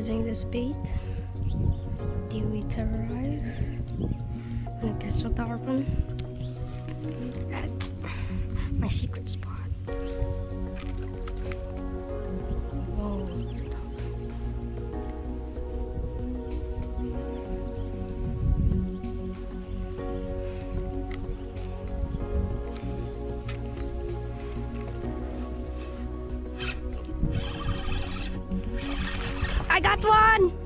using this bait. Dewey Terrorize. I'm gonna catch a tarpon at my secret spot. Whoa, I got one!